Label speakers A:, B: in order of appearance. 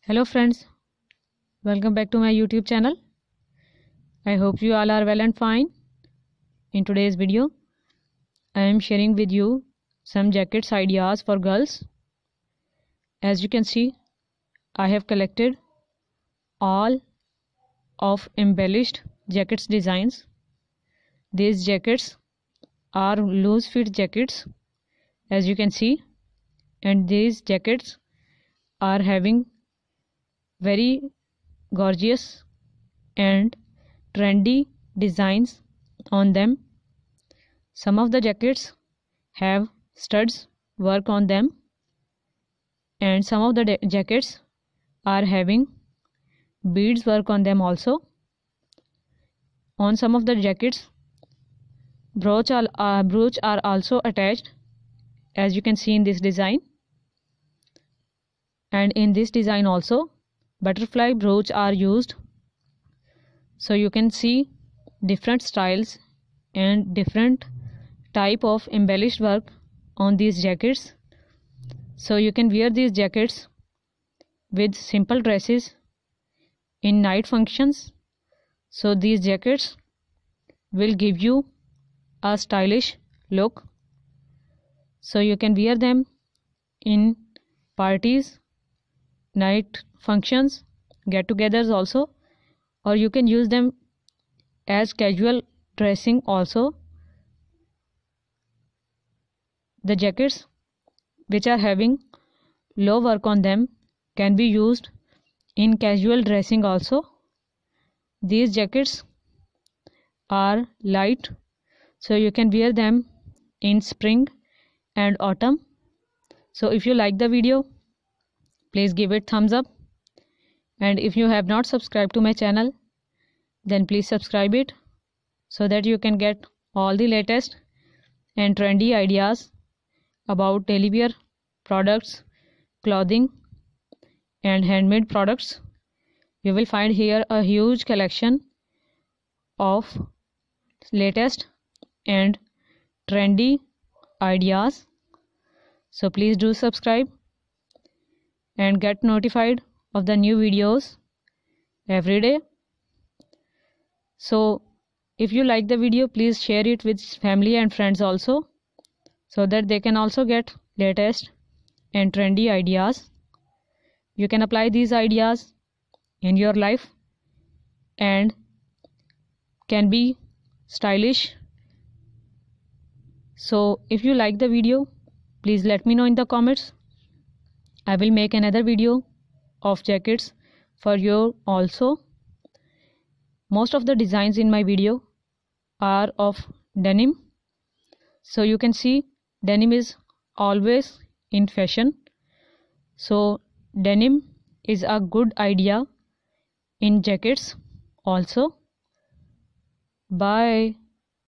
A: Hello friends, welcome back to my YouTube channel. I hope you all are well and fine. In today's video, I am sharing with you some jackets ideas for girls. As you can see, I have collected all of embellished jackets designs. These jackets are loose fit jackets, as you can see, and these jackets are having very gorgeous and trendy designs on them. Some of the jackets have studs work on them, and some of the jackets are having beads work on them also. On some of the jackets, brooch are also attached, as you can see in this design. And in this design also, butterfly brooch are used. So you can see different styles and different type of embellished work on these jackets. So you can wear these jackets with simple dresses in night functions. So these jackets will give you a stylish look. So you can wear them in parties, night functions, get-togethers also, or you can use them as casual dressing also. The jackets which are having low work on them can be used in casual dressing also. These jackets are light, so you can wear them in spring and autumn. So if you like the video, please give it thumbs up, and if you have not subscribed to my channel, then please subscribe it so that you can get all the latest and trendy ideas about daily wear products, clothing and handmade products. You will find here a huge collection of latest and trendy ideas. So please do subscribe and get notified of the new videos every day. So if you like the video, please share it with family and friends also, so that they can also get latest and trendy ideas. You can apply these ideas in your life and can be stylish. So if you like the video, please let me know in the comments. I will make another video of jackets for you also. Most of the designs in my video are of denim. So you can see denim is always in fashion. So denim is a good idea in jackets also. Bye.